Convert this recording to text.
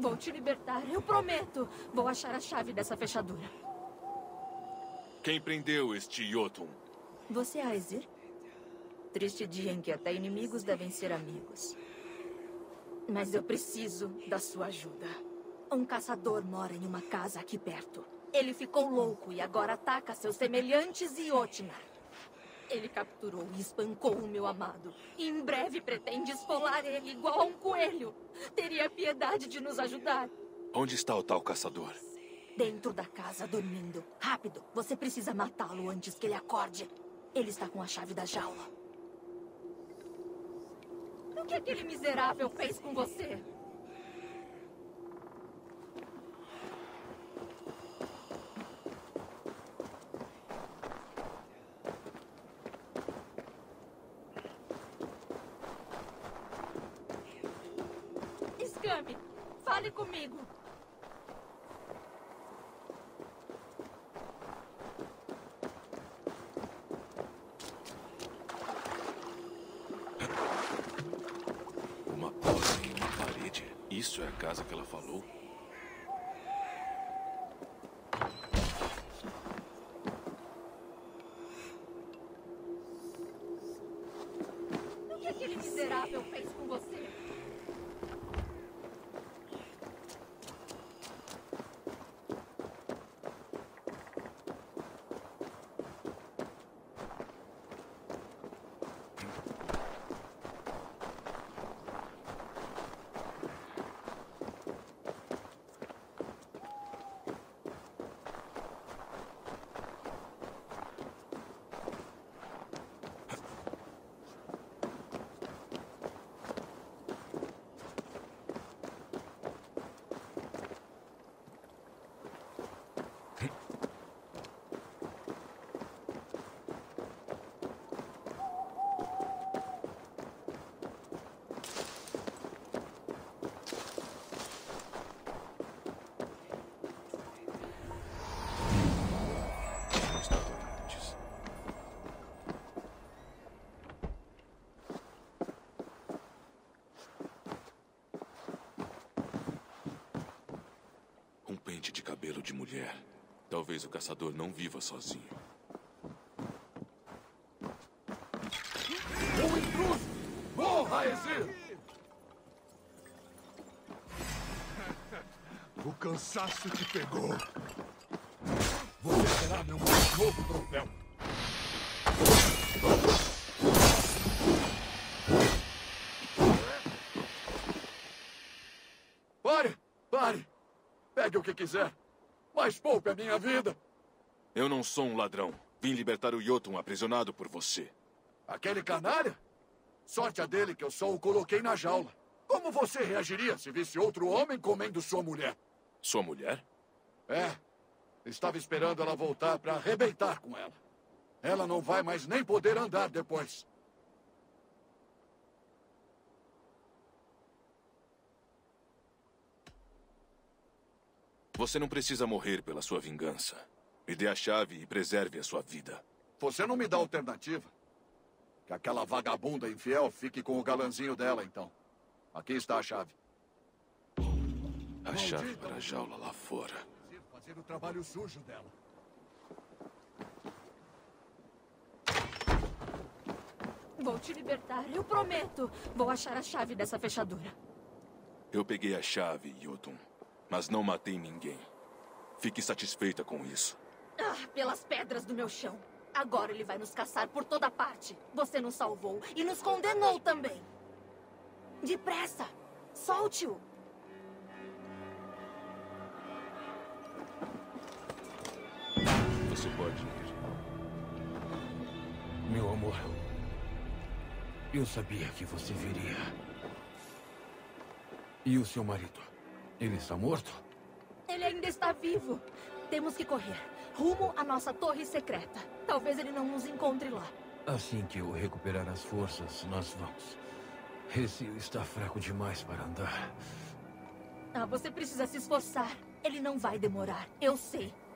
Vou te libertar, eu prometo. Vou achar a chave dessa fechadura. Quem prendeu este Jotun? Você é Aesir? Triste dia em que até inimigos devem ser amigos. Mas eu preciso da sua ajuda. Um caçador mora em uma casa aqui perto. Ele ficou louco e agora ataca seus semelhantes e Jotnar. Ele capturou e espancou o meu amado. E em breve pretende esfolar ele igual a um coelho. Teria piedade de nos ajudar. Onde está o tal caçador? Dentro da casa, dormindo. Rápido, você precisa matá-lo antes que ele acorde. Ele está com a chave da jaula. O que aquele miserável fez com você? Escame, fale comigo. Uma porta em uma parede. Isso é a casa que ela falou? O que aquele miserável fez com você? Não estava antes. Um pente de cabelo de mulher. Talvez o caçador não viva sozinho. Um intruso! Morra, Aesir! O cansaço te pegou. Você será meu mais novo troféu. Pare! Pare! Pegue o que quiser, mas poupe a minha vida. Eu não sou um ladrão. Vim libertar o Jotun aprisionado por você. Aquele canalha? Sorte a dele que eu só o coloquei na jaula. Como você reagiria se visse outro homem comendo sua mulher? Sua mulher? É. Estava esperando ela voltar para arrebentar com ela. Ela não vai mais nem poder andar depois. Você não precisa morrer pela sua vingança. Me dê a chave e preserve a sua vida. Você não me dá alternativa. Que aquela vagabunda infiel fique com o galanzinho dela, então. Aqui está a chave. A chave para a jaula lá fora. Fazer o trabalho sujo dela. Vou te libertar, eu prometo. Vou achar a chave dessa fechadura. Eu peguei a chave, Jotun, mas não matei ninguém. Fique satisfeita com isso. Ah, pelas pedras do meu chão. Agora ele vai nos caçar por toda parte. Você nos salvou e nos condenou também. Depressa! Solte-o! Você pode ir. Meu amor, eu sabia que você viria. E o seu marido? Ele está morto? Ele ainda está vivo. Temos que correr. Rumo à nossa torre secreta. Talvez ele não nos encontre lá. Assim que eu recuperar as forças, nós vamos. Esse está fraco demais para andar. Ah, você precisa se esforçar. Ele não vai demorar. Eu sei.